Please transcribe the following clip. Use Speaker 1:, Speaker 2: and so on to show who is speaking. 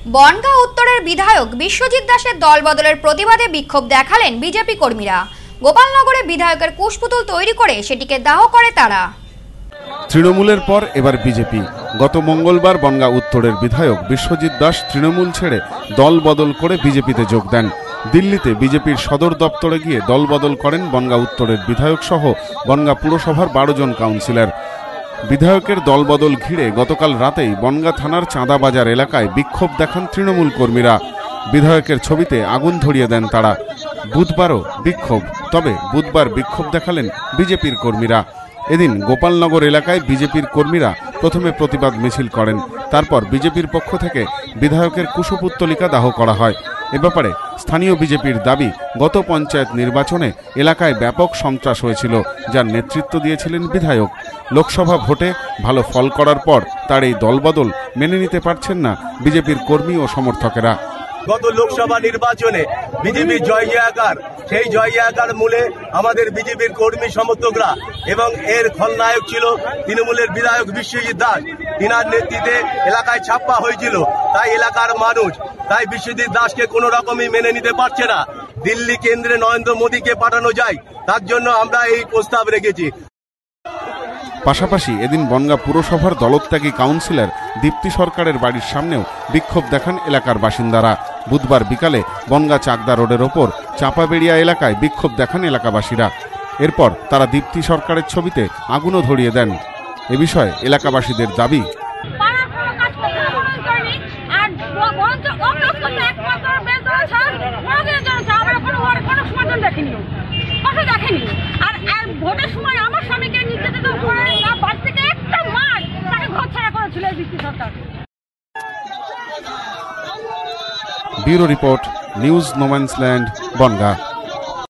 Speaker 1: বনগাঁ উত্তরের বিধায়ক বিশ্বজিৎ দাসের দলবদলের প্রতিবাদে বিক্ষোভ দেখালেন বিজেপি কর্মীরা। গোপালনগরে বিধায়কের কুশপুতুল তৈরি করে সেটিকে দাহ করে তারা।
Speaker 2: তৃণমূলের পর এবার বিজেপি। গত মঙ্গলবার বনগাঁ উত্তরের বিধায়ক বিশ্বজিৎ দাস তৃণমূল ছেড়ে দল বদল করে বিজেপিতে যোগ দেন। দিল্লিতে বিজেপির সদর দপ্তরে গিয়ে দল বদল করেন বনগাঁ উত্তরের বিধায়ক সহ বনগাঁ পুরসভার 12 জন কাউন্সিলর। বিধায়কের দলবদল ঘিরে গতকাল রাতেই বনগাঁ থানার চাঁদাবাজার এলাকায় বিক্ষোভ দেখান তৃণমূল কর্মীরা। বিধায়কের ছবিতে আগুন ধরিয়ে দেন তারা। বুধবারও বিক্ষোভ, তবে বুধবার বিক্ষোভ দেখালেন বিজেপির কর্মীরা। এদিন গোপালনগর এলাকায় বিজেপির কর্মীরা প্রথমে প্রতিবাদ মিছিল করেন, তারপর বিজেপির পক্ষ থেকে বিধায়কের কুশপুত্তলিকা দাহ করা হয়। এ ব্যাপারে স্থানীয় বিজেপির দাবি, গত পঞ্চায়েত নির্বাচনে এলাকায় ব্যাপক সন্ত্রাস হয়েছিল, যার নেতৃত্ব দিয়েছিলেন বিধায়ক। লোকসভা ভোটে ভালো ফল করার পর তার এই দলবদল মেনে নিতে পারছেন না বিজেপির কর্মী ও সমর্থকেরা।
Speaker 3: গত লোকসভা নির্বাচনে বিজেপির জয় জয়কার, সেই জয় জয়কার মূলে আমাদের বিজেপির কর্মী সমর্থকরা এবং এর খলনায়ক ছিল তৃণমূলের বিধায়ক বিশ্বজিৎ দাস। তিনার নেতৃত্বে এলাকায় ছাপ্পা হয়েছিল, তাই এলাকার মানুষ তাই বিশ্বজিৎ দাসকে কোনো রকমই মেনে নিতে পারছে না। দিল্লি কেন্দ্রে নরেন্দ্র মোদীকে পাঠানো যায়, তার জন্য আমরা এই প্রস্তাব রেখেছি।
Speaker 2: পাশাপাশি এদিন বনগাঁ পুরসভার দলত্যাগী কাউন্সিলর দীপ্তি সরকারের বাড়ির সামনেও বিক্ষোভ দেখান এলাকার বাসিন্দারা। বুধবার বিকালে বনগাঁ চাকদা রোডের ওপর চাঁপাবেড়িয়া এলাকায় বিক্ষোভ দেখান এলাকাবাসীরা। এরপর তারা দীপ্তি সরকারের ছবিতে আগুনও ধরিয়ে দেন। এ বিষয়ে এলাকাবাসীদের দাবি, bureau report, news no man's land, Bongaon.